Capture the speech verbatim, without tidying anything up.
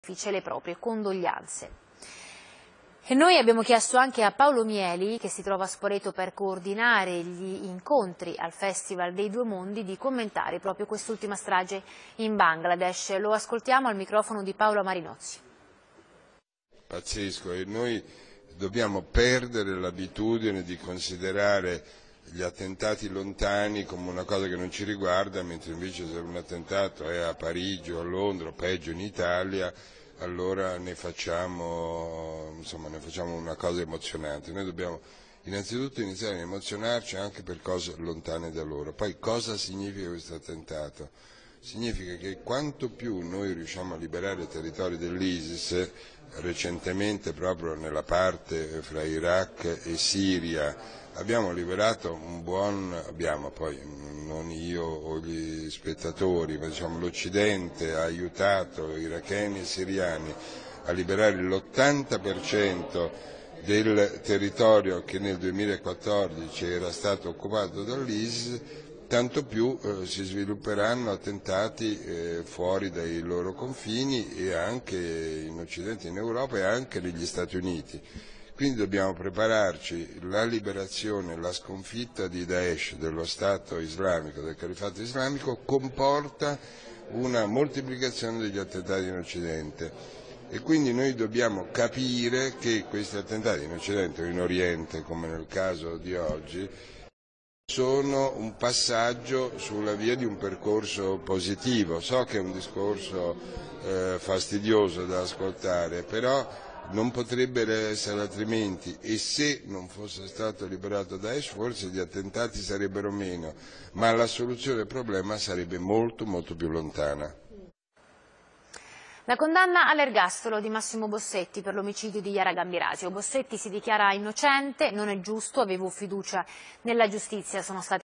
le proprie condoglianze. E noi abbiamo chiesto anche a Paolo Mieli, che si trova a Spoleto per coordinare gli incontri al Festival dei Due Mondi, di commentare proprio quest'ultima strage in Bangladesh. Lo ascoltiamo al microfono di Paolo Marinozzi. Pazzesco, e noi dobbiamo perdere l'abitudine di considerare gli attentati lontani come una cosa che non ci riguarda, mentre invece se un attentato è a Parigi o a Londra o peggio in Italia, allora ne facciamo, insomma, ne facciamo una cosa emozionante. Noi dobbiamo innanzitutto iniziare a emozionarci anche per cose lontane da loro. Poi cosa significa questo attentato? Significa che quanto più noi riusciamo a liberare i territori dell'ISIS, recentemente proprio nella parte fra Iraq e Siria abbiamo liberato un buon, abbiamo poi non io o gli spettatori, ma diciamo l'Occidente ha aiutato iracheni e siriani a liberare l'ottanta per cento del territorio che nel duemilaquattordici era stato occupato dall'ISIS, tanto più eh, si svilupperanno attentati eh, fuori dai loro confini e anche in Occidente, in Europa e anche negli Stati Uniti. Quindi dobbiamo prepararci, la liberazione, la sconfitta di Daesh, dello Stato islamico, del Califfato islamico, comporta una moltiplicazione degli attentati in Occidente e quindi noi dobbiamo capire che questi attentati in Occidente o in Oriente, come nel caso di oggi, sono un passaggio sulla via di un percorso positivo. So che è un discorso eh, fastidioso da ascoltare, però non potrebbe essere altrimenti, e se non fosse stato liberato Daesh forse gli attentati sarebbero meno, ma la soluzione del problema sarebbe molto molto più lontana. La condanna all'ergastolo di Massimo Bossetti per l'omicidio di Yara Gambirasio. Bossetti si dichiara innocente, non è giusto, avevo fiducia nella giustizia, sono stati